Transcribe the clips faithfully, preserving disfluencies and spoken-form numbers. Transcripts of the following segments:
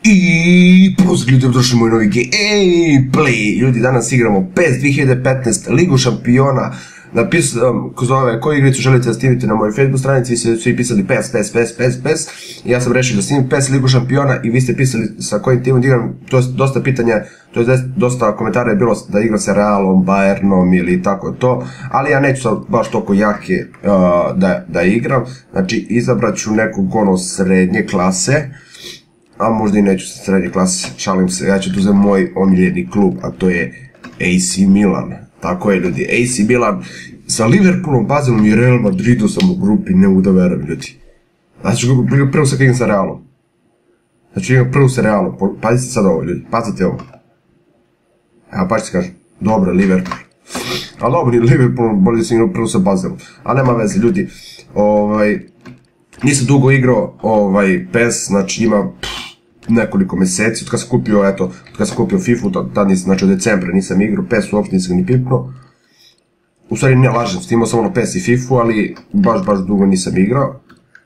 I pozdrav ljudi, došli moj novi gameplay. Ljudi, danas igramo PES dvije hiljade petnaeste Ligu šampiona. Napisao ko zove koju igricu želite da snimite na mojoj Facebook stranici. Vi ste svi pisali PES, PES, PES, PES, PES. I ja sam rešio da snimim PES Ligu šampiona i vi ste pisali sa kojim timom da igram. To je dosta pitanja, to je dosta komentara je bilo da igram sa Realom, Bayernom ili tako to. Ali ja neću sad baš toliko jake da igram. Znači izabrat ću nekog ono srednje klase. A možda i neću sa srednje klase, šalim se, ja ću tu uzeti moj omiljeni klub, a to je A C Milan. Tako je ljudi, A C Milan sa Liverpoolom, Bazelom i Real Madridom sam u grupi, ne mogu da verujem ljudi. Znači prvo se igram sa Realom. Znači igram prvo sa Realom, pazite sad ovo ljudi, pazite ovo. Evo pa ćete kažem, dobro Liverpool. Ali dobro ni Liverpool, bolje da sam igrao prvo sa Bazelom. A nema veze ljudi, ovaj... Nisam dugo igrao PES, znači ima nekoliko meseci, od kada sam kupio, eto, od kada sam kupio FIFA, tad nisam, znači od decembra nisam igrao, PES uopšte nisam ni pipnuo. U stvari ne lažem, imao sam ono PES i FIFA, ali baš, baš dugo nisam igrao.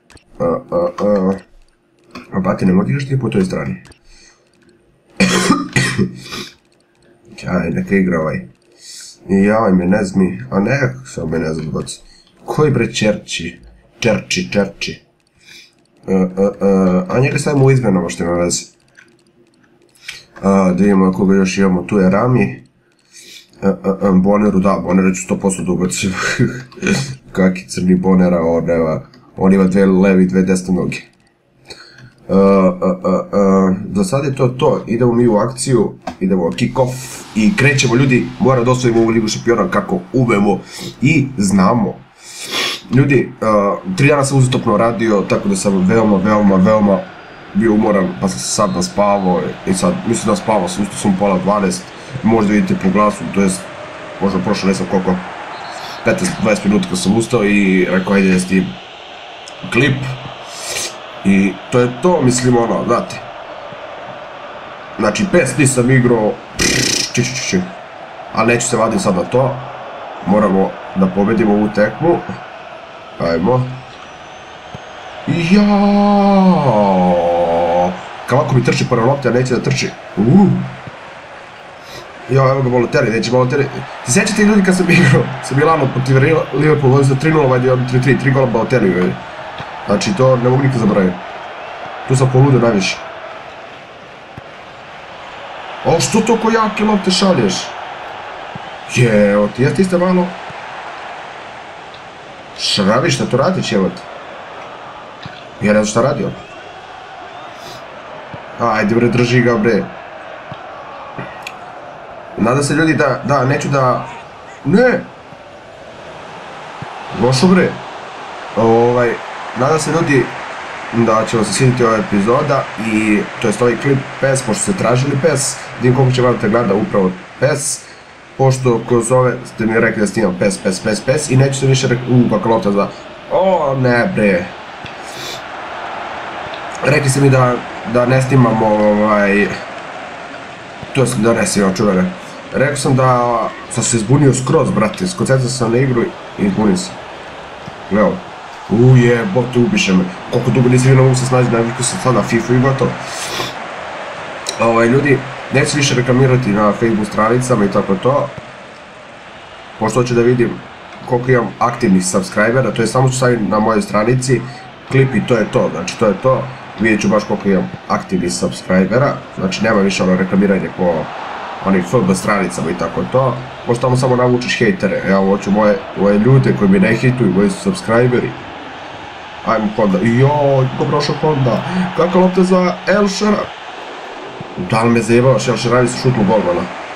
A bati, ne mogu igraš ti po toj strani. Aj, neka igra ovaj. Jaj, me ne zmi, a ne, sad me ne zbaci. Koji bre Čerči? Čerči, Čerči. A njega stavimo u izmenama što ima veze. Da vidimo koga još imamo, tu je Rami. Boneru, da, Boneru ću sto posto da ubacim. Kaki crni Bonera, on ima dve levi i dve desne noge. Za sad je to to, idemo mi u akciju, idemo kick off i krećemo ljudi, moramo da osvojimo ovu Ligu šampiona kako umemo i znamo. Ljudi, tri dana sam uzastopno radio, tako da sam veoma, veoma, veoma bio umoran, pa sam se sad naspavao i sad, mislim da spavao sam, ustao sam pola dvanaest, možda vidite po glasu, to jest, možda prošlo ne znam koliko, petnaest do dvadeset minuta kad sam ustao i rekao, ajde da snimim klip i to je to, mislim ono, znate. Znači, PES nisam igrao, či či či či, ali neću se vadim sad na to, moramo da pobedimo ovu tekmu. Ajmo. Jaaaaaa. Kako mi trči pored lopte, a neće da trči. Uuuu. Jao, evo ga Balotelli, neće Balotelli. Ti sjećate ljudi kad sam igrao sa Milanom protiv Liverpool, oni su tri nula, vajde tri tri, tri gola Balotelli. Znači to ne mogu nikad zaboraviti. Tu sam poludio najviše. O, što toliko jake lopte šalješ? Jeo, ti jeste isto malo... Šravi, šta to radiš, evo te? Ja ne znam šta radi on. Ajde bre, drži ga bre. Nadam se ljudi da, da, neću da... Ne! Lošo bre. Ovaj, nadam se ljudi da će vam se svidjeti ova epizoda i, to jest ovaj klip PES, pošto ste tražili PES, vidim koliko će vam te gleda upravo PES. Pošto kroz ove ste mi rekli da snimam PES, PES, PES, PES i neću se više rekli, uuu, kakva lopta za... O, ne bre. Rekli ste mi da ne snimam ovaj... To je da ne snimam čuvene. Rekao sam da sam se zbunio skroz, brate, skoncentrio sam na igru i zbunim se. Gledaj. Uuu, jebote, ubiše me. Koliko dugo nisam vidio, mogu se snađi, navikao sam sad na FIFA i gotovo. Ovaj, ljudi, neću više reklamirati na Facebook stranicama i tako to. Pošto hoću da vidim koliko imam aktivnih subscribera, to je samo ću staviti na mojoj stranici klip i to je to, znači to je to. Vidjet ću baš koliko imam aktivnih subscribera, znači nema više ono reklamiranje po onih F B stranicama i tako to. Možda tamo samo navučiš hejtere, ja hoću moje ljude koji mi ne hejtuju, moji su subscriberi. Ajmo Honda, joj, ko prošao Honda, kakva lopta za El Shaarawy. Da li me zajebavaš, El Shaarawy su šutnu golmana.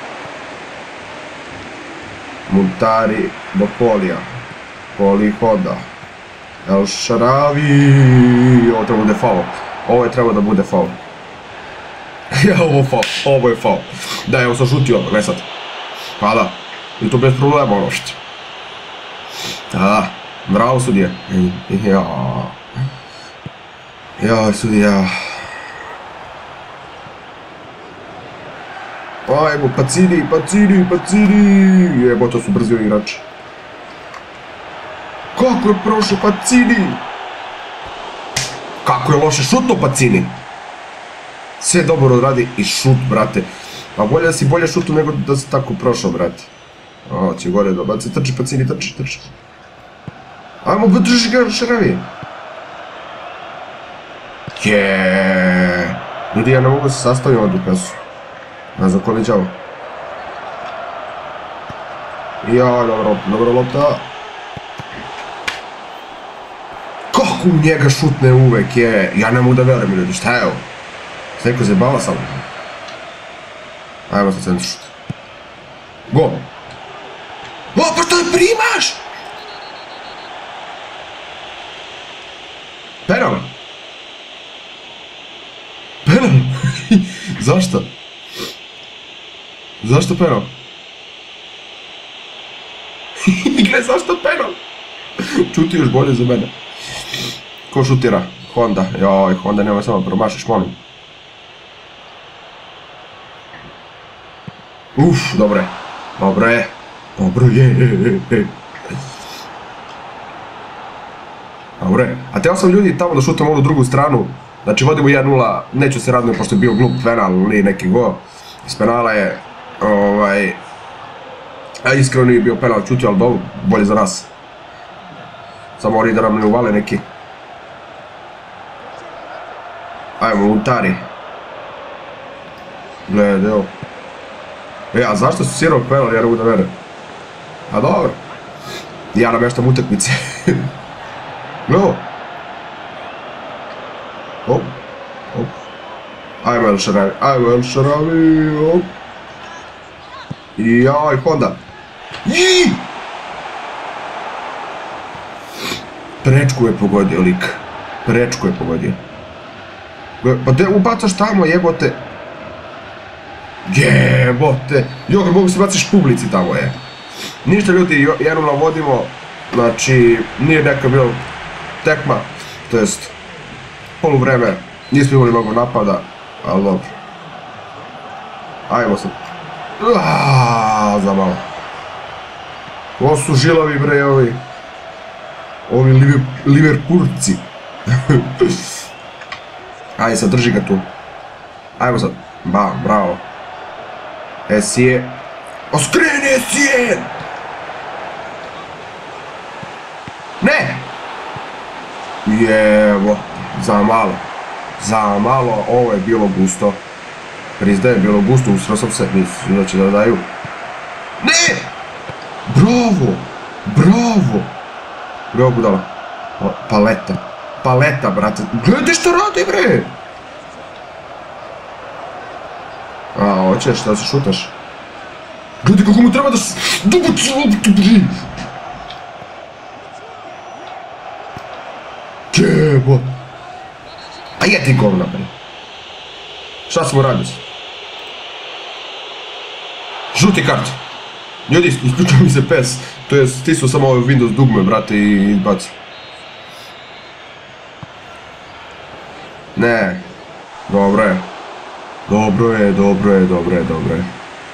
Montari do Polija. Poli Honda. El Shaarawy. Ovo treba bude faul. Ovo je trebao da bude faul. Ja, ovo faul. Ovo je faul. Da, evo sam šutio ovo, ne sad. Pa da. I to bez problema ono što. Da, bravo sudija. Jao. Jao, sudija. Ajmo, Pacini, Pacini, Pacini! Jebo, to su brzi igrači. Kako je prošao Pacini? Kako je loše šutno Pacini? Sve dobro odradi i šut, brate. A bolje da si bolje šutu nego da si tako prošao, brate. O, će gore da baci, trči, Pacini, trči, trči. Ajmo, drži ga Šaravi. Jeee. Ljudi, ja ne mogu se sastaviti ovdje u pesu. Ne znam ko li đavo. Ja, dobro, dobro lopta. Kako u njega šutne uvek je? Ja ne mogu da verujem, ljudi, šta je ovo? Šta neko zjebala sam? Ajmo sa centru šut. Gol. O, pa što je primaš? Penal. Penal. Zašto? Zašto penal? Gle, zašto penal? Čuti još bolje za mene. Ko šutira? Honda. Joj, Honda, nemoj samo promašiš, molim. Uf, dobro je. Dobro je. Dobro je. Dobro je. A teo sam ljudi tamo da šutam ovu drugu stranu. Znači vodimo jedan nula, neću se raditi pošto je bio glup penal ili neki go. Iz penala je, ovaj... A iskreno nije bio penal, čutio, ali dobro, bolje za nas. Samo oni da nam ne uvale neki. Ajmo, Luntari. Glede, evo. E, a zašto su sirao penal, ja ne mogu da verujem. A dobro. Ja namještam utakmice. Gledo. Hop, hop. Ajmo El Šaravi, ajmo El Šaravi, hop. I jaj, Honda. Iii! Prečku je pogodio lik. Prečku je pogodio. Pa te ubacaš tamo, jebote. Jebote. Jok, mogu se baciš publici tamo je. Ništa ljudi, jedan nula vodimo. Znači, nije neka bilo tekma. To jest, poluvreme. Nismo imali mnogo napada, ali dobro. Ajmo sad. Aaaa, za malo. Ovo su žilavi bre, ovi. Ovi Liverpurci. Ajde sad, drži ga tu. Ajmo sad. Ba, bravo. Esije. Oskreni Esije! Ne! Jevo. Za malo. Za malo, ovo je bilo gusto. Priznajem, bilo gusto, usrao sam se, mislim da će da daju. Ne! Bravo! Bravo! Bravo budala. Paleta. Paleta, brate. Gledaj što radi, bre! A, hoćeš da se šutaš? Gledaj kako mu treba da se... Dubuci loptu, bre! Jebo! A je ti govna, bre! Šta smo radili? Žuti kart. Ljudi, isključio mi se pes. To je stisao samo ove Windows dugme, brate, i izbacio. Ne. Dobro je. Dobro je, dobro je, dobro je, dobro je.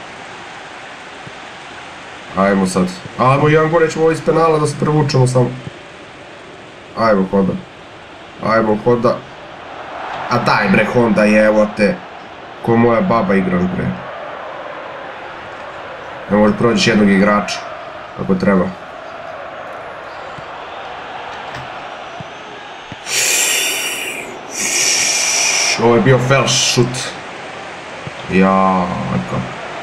Ajmo sad. Ajmo jedan gore, ćemo iz penala da se prevučemo samo. Ajmo Honda. Ajmo Honda. A daj bre Honda, jevo te. Ko moja baba igraš bre. Ne može prođeš jednog igrača. Ako treba. Ovo je bio fail šut. Jaa, kako.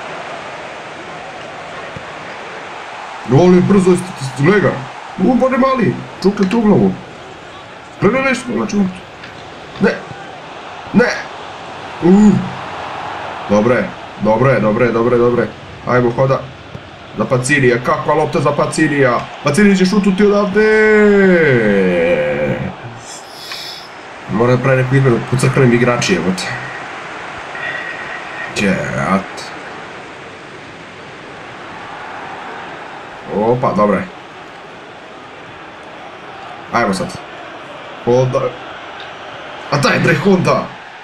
Ovo je brzo, gledaj ga. U, bode mali. Čukaj tu glavu. Gledaj nešto, znači. Ne. Ne. Uuu. Dobro je, dobro je, dobro je, dobro je, dobro je. Ajmo Honda. Za Pacinija, kakva lopta za Pacinija. Pacinija će šututi odavde. Mora da pravi neku izmenu po crkvenim igrači, evote. Djerat. Opa, dobro je. Ajmo sad. Honda. A daj bre Honda.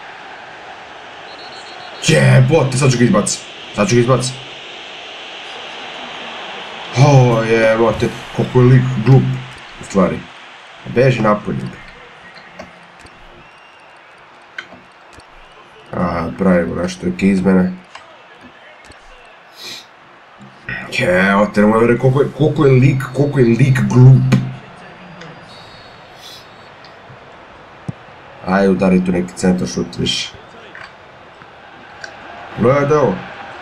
Jebote, sad ću ga izbaci. Sad ću ga izbaci. O, jebote, koliko je lik glup, u stvari. Beži napolje. pravimo nešto, neke izmene. Evo te, nemoj vere koliko je lik, koliko je lik glup. Ajde, udari tu neki centar šut više. Gledaj ovo.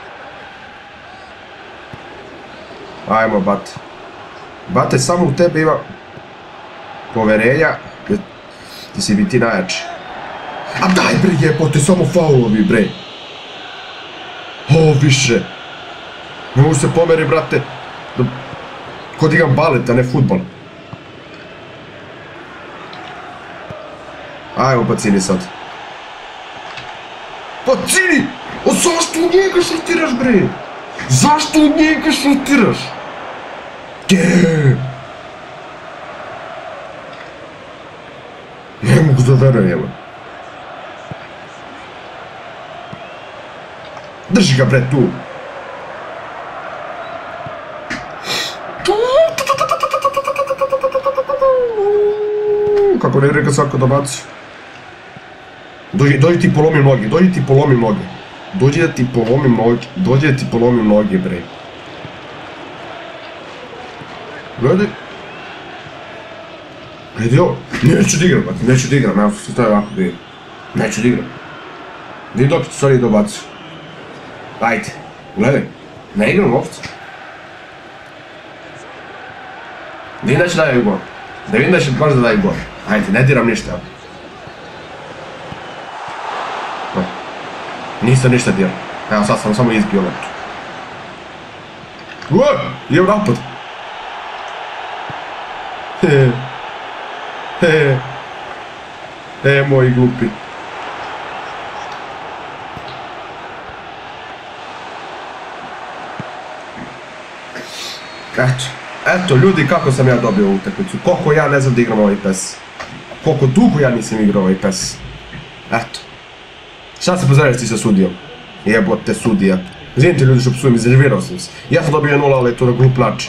Ajmo, Bate. Bate, samo u tebe ima poverenja, ti si biti najjači. A daj bre jebote, samo faulovi bre. O, više. Ne mogu se pomeri, brate. Kod igram balet, a ne futbol. Ajmo, Pacini sad. Pacini! O, zašto u njega šutiraš, bre? Zašto u njega šutiraš? Gdje? Ne mogu da verujem. Drži ga, bre, tu. Kako ne reka svako da baci. Dođi, dođi ti polomim noge, dođi ti polomim noge. Dođi da ti polomim noge, dođi da ti polomim noge, bre. Gledaj. Gledaj ovo. Neću da igram, brate, neću da igram, evo se staje ovako da igram. Neću da igram. Gdje dok ti stvari dobaci. Ajde, gledaj. Ne igram ovce. Vidim da će daju gol. Da vidim da će možda daju gol. Ajde, ne diram ništa. Nisam ništa dirao. Evo sad sam samo izbio loptu. Uo, idem napad. Hehe. Hehe. E, moji glupi. Eto. Eto, ljudi, kako sam ja dobio ovu utakmicu. Koliko ja ne znam da igram ovaj pes. Koliko dugo ja nisam igrao ovaj pes. Eto. Šta se pozdraviti sa sudijom? Jebote sudija. Izvinite ljudi što psujem, iznervirao sam se. Ja sam dobio je nula, ali to na glup način.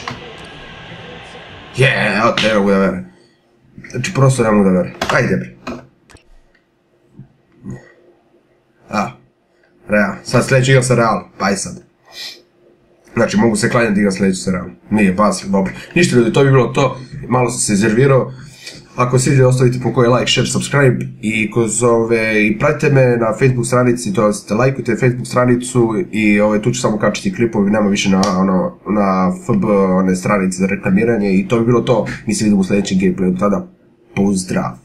Jeee, evo te, ne mogu da verujem. Znači, prosto ne mogu da verujem. Ajde, bre. A, Real. Sad sljedeći igram sa Realom. Pa i sad. Znači, mogu se klanjati da igram sljedeći sa Realom. Nije, basim, dobro. Ništa ljudi, to bi bilo to. Malo sam se iznervirao. Ako se vidite, ostavite po koji like, share, subscribe i kroz ove, i pratite me na Facebook stranici, to jest lajkujte Facebook stranicu i ove, tu ću samo kačiti klipovi, nema više na, ono, na F B one stranice za reklamiranje i to bi bilo to. Mi se vidimo u sljedećem gameplayu, tada pozdrav!